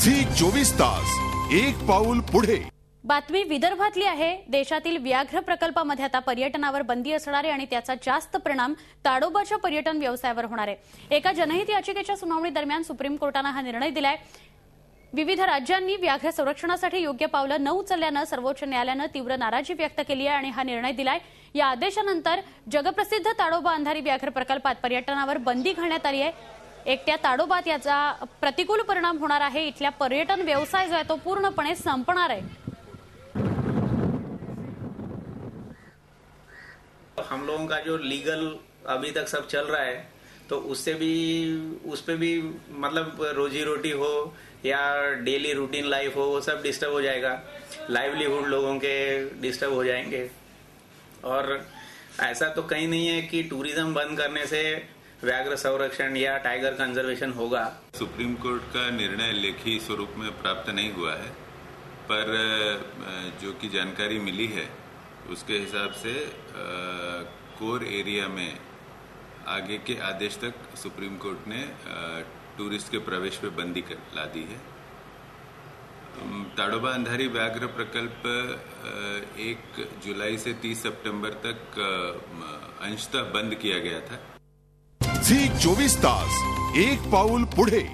झी 24 तास एक पाऊल पुढे। बातमी विदर्भातली आहे। देशातील व्याघ्र प्रकल्पामध्ये आता पर्यटनावर बंदी असणार आहे आणि त्याचा जास्त परिणाम ताडोबाच्या पर्यटन व्यवसायावर होणार आहे। एका जनहित याचिकेच्या सुनावणी दरम्यान सुप्रीम कोर्टाने हा निर्णय दिलाय। विविध राज्यांनी व्याघ्र संरक्षणासाठी योग्य पावले न उचलल्याने सर्वोच्च न्यायालयाने तीव्र नाराजी व्यक्त केली आहे आणि हा निर्णय दिलाय। या आदेशानंतर जगप्रसिद्ध ताडोबा अंधारी व्याघ्र प्रकल्पात पर्यटनावर बंदी घालण्यात आली आहे। एकट्या ताडोबात याचा प्रतिकूल परिणाम होणार आहे। इथल्या पर्यटन व्यवसाय जो आहे तो पूर्णपणे संपणार आहे। हम लोगों का जो लीगल अभी तक सब चल रहा है तो उस पे भी मतलब रोजी रोटी हो या डेली रूटीन लाइफ हो वो सब डिस्टर्ब हो जाएगा। लाइवलीहुड लोगों के डिस्टर्ब हो जाएंगे। और ऐसा तो कहीं नहीं है कि टूरिज्म बंद करने से व्याघ्र संरक्षण या टाइगर कंजर्वेशन होगा। सुप्रीम कोर्ट का निर्णय लेखी स्वरूप में प्राप्त नहीं हुआ है, पर जो की जानकारी मिली है उसके हिसाब से कोर एरिया में आगे के आदेश तक सुप्रीम कोर्ट ने टूरिस्ट के प्रवेश पे बंदी ला दी है। ताडोबा अंधारी व्याघ्र प्रकल्प 1 जुलाई से 30 सितंबर तक अंशतः बंद किया गया था। झी 24 तास एक पाऊल पुढे।